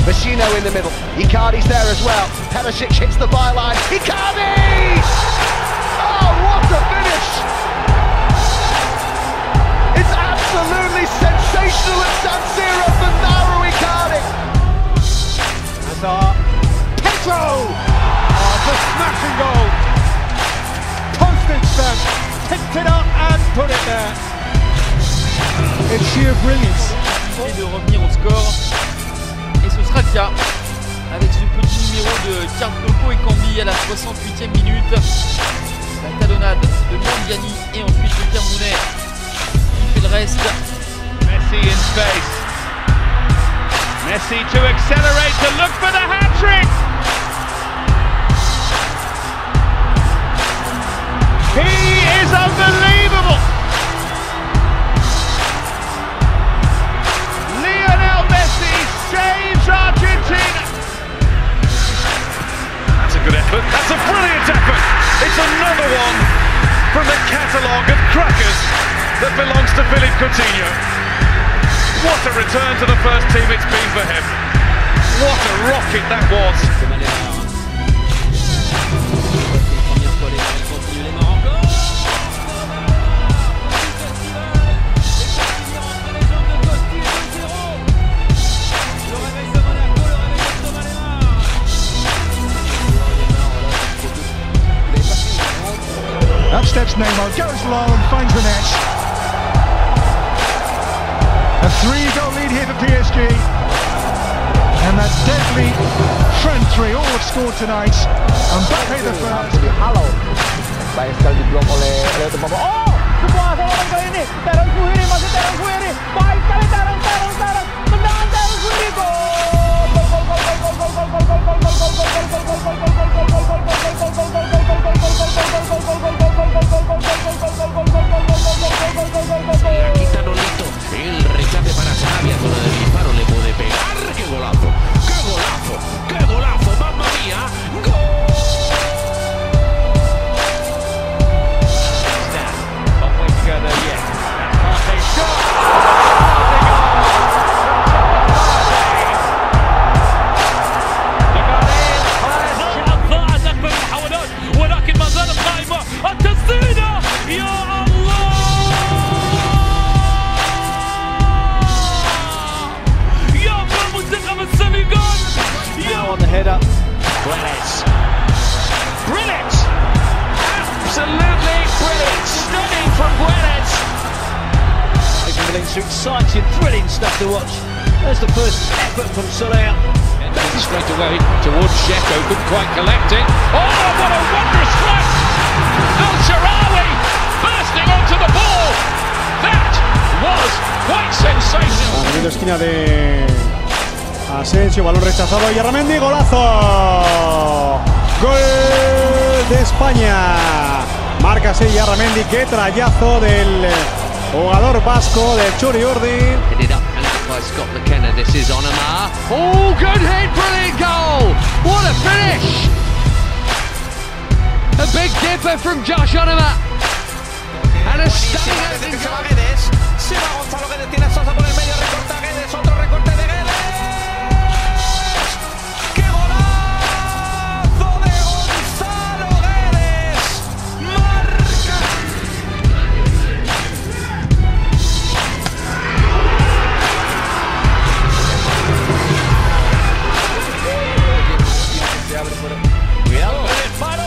Machino in the middle. Icardi's there as well. Perisic hits the byline. Icardi! Oh, what a finish! It's absolutely sensational at San Siro for Mauro Icardi. Hazard. Pedro! Oh, it's a smashing goal. Postage stamp. Picked it up and put it there. It's sheer brilliance. De revenir au score. Et ce sera le cas avec ce petit numéro de Cartoko et Cambi à la 68e minute. La talonnade de Mandiani et ensuite le Camerounais qui fait le reste. Messi in space. Messi to accelerate to look for the hat-trick. He is unbelievable. Saves Argentina! That's a good effort. That's a brilliant effort. It's another one from the catalogue of crackers that belongs to Philippe Coutinho. What a return to the first team it's been for him. What a rocket that was. Up steps Neymar, goes low and finds the net. A 3-goal lead here for PSG. And that deadly front three, all have scored tonight. And Mbappe the first. Halo. Baik sekali diblok oleh teman. Oh! Sebuah serangan kali ini. Terang Suhiri, masih Terang Suhiri. Baik sekali Terang. Tendangan Terang Suhiri. El rechace para Sarabia, zona de disparo, le puede pegar. ¡Qué golazo! ¡Qué golazo! ¡Qué golazo! ¡Mamma mía! ¡Gol! Halfway together, yes. That's Partey's shot! ضاعت أكبر المحاولات ولكن ما زالت قائمة التسديدة يا الله يا منتخب السنغال On the header. Brilliant! Absolutely brilliant! Stunning from Guedes! Some exciting, thrilling stuff to watch. There's the first effort from Soler. Straight away towards Dzeko, couldn't quite collect it. Oh, what a wondrous strike! Al Shaarawy bursting onto the ball. That was quite sensational. Abriendo esquina de Asensio, balón rechazado y Arramendi, golazo. Gol de España. Marca así Arramendi, qué trayazo del jugador vasco del Churi Urdi. By Scott McKenna, this is on Amar. Oh, good hit, brilliant goal! What a finish! A big dipper from Josh Onama. And a stunning... Se va Gonzalo Guedes, tiene a Sosa por el medio, recorta Guedes, otro recorte de Guedes. ¡Qué golazo de Gonzalo Guedes! Marca. Cuidado con el paro,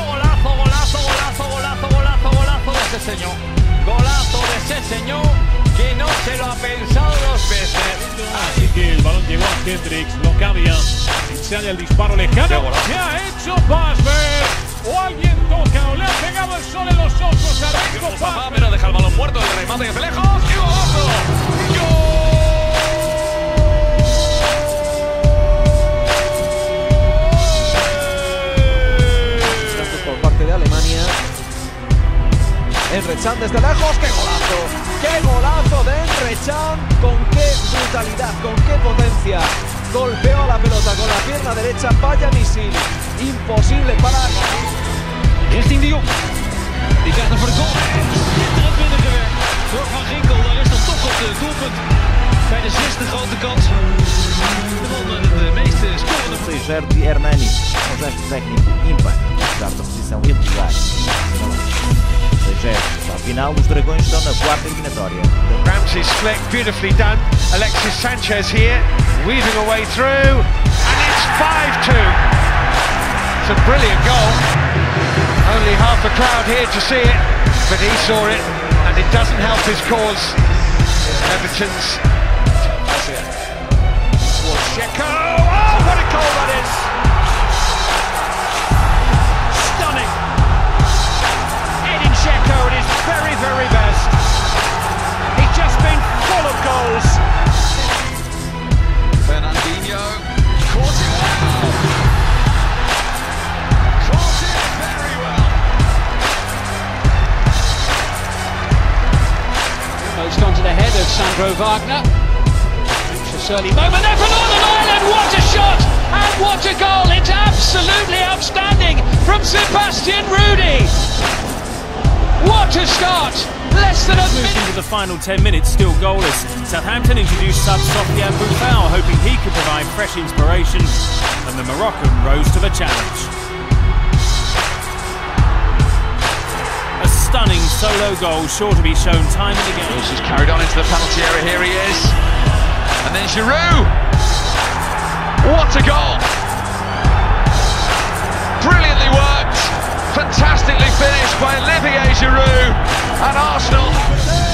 golazo de ese señor. Golazo de ese señor que no se lo ha pensado dos veces. Así que el balón llegó a Hendricks, no cabía. Sale el disparo lejano. Se ha hecho Pasver. O alguien toca o le ha pegado el sol en los ojos a Renko Pasver. Pero deja el balón muerto, el remate desde lejos. ¡Y golazo! ¡Gol! Por parte de Alemania. Emre Can desde lejos, ¡qué golazo de Emre Can! Con qué brutalidad, con qué potencia. Golpeó la pelota con la pierna derecha, vaya misil. Imposible parar. Richting de Jong. Die krijgt hem voor de goal. Schitterend binnengewerkt door Van Ginkel. Daar is dan toch het doelpunt bij de 6e grote kans. De man met het meeste estrangeiro de Hernani, um gesto técnico ímpar, apesar da posição irregular. 6-0, afinal os Dragões estão na quarta eliminatória. Ramsey's flick, beautifully done. Alexis Sanchez here, weaving a way through, and it's 5-2. It's a brilliant goal. Only half the crowd here to see it, but he saw it, and it doesn't help his cause. Everton's. That's it. Checo! Oh, what a goal that is! Stunning! Edin Checo at his very, very best. He's just been full of goals. Fernandinho caught it well. Caught it very well. Almost onto the head of Sandro Wagner. Early moment there for Northern Ireland. What a shot and what a goal! It's absolutely outstanding from Sebastian Rudy. What a start! Less than a minute. Into the final 10 minutes, still goalless. Southampton introduced sub Sofiane Boufal, hoping he could provide fresh inspiration, and the Moroccan rose to the challenge. A stunning solo goal, sure to be shown time and again. This is carried on into the penalty area. Here he is. And then Giroud! What a goal! Brilliantly worked, fantastically finished by Olivier Giroud, and Arsenal